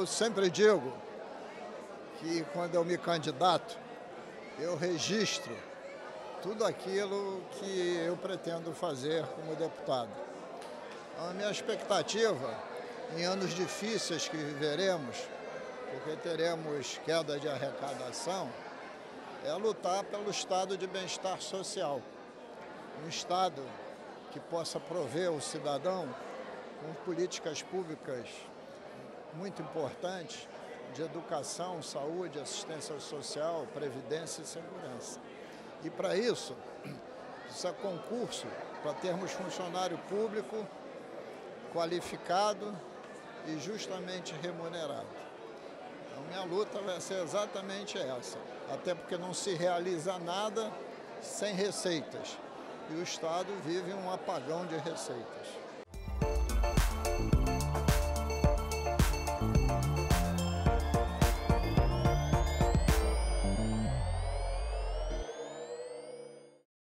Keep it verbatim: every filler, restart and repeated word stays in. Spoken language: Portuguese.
Eu sempre digo que quando eu me candidato, eu registro tudo aquilo que eu pretendo fazer como deputado. A minha expectativa, em anos difíceis que viveremos, porque teremos queda de arrecadação, é lutar pelo estado de bem-estar social. Um estado que possa prover o cidadão com políticas públicas muito importantes de educação, saúde, assistência social, previdência e segurança. E para isso, precisa concurso para termos funcionário público qualificado e justamente remunerado. Então, minha luta vai ser exatamente essa, até porque não se realiza nada sem receitas, e o Estado vive um apagão de receitas.